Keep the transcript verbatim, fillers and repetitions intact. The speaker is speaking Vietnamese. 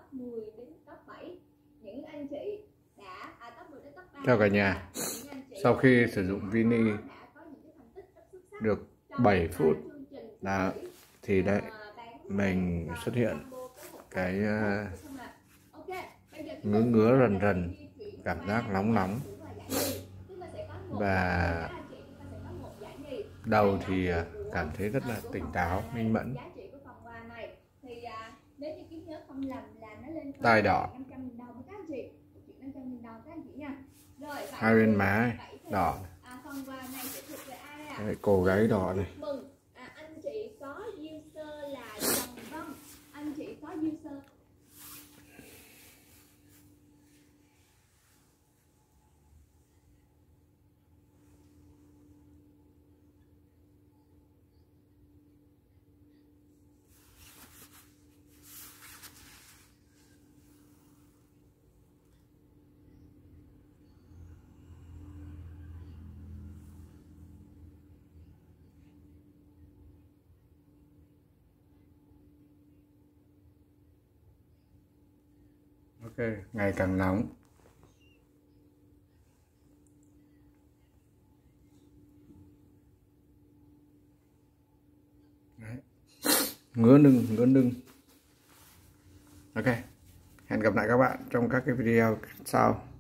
top mười đến top bảy. Những anh chị đã à, top mười đến top ba. Chào cả nhà. Sau khi sử dụng Vini được bảy phút đó, thì đây mình xuất hiện cái uh, ngứa ngứa rần rần, cảm giác nóng nóng, và đầu thì cảm thấy rất là tỉnh táo, minh mẫn, tai đỏ, hai bên má đỏ, đấy, cổ gáy đỏ này. Anh chị có user là Trần Vân, anh chị có user Ok, ngày càng nóng. Đấy. Ngứa lưng, ngứa lưng. Ok, hẹn gặp lại các bạn trong các cái video sau.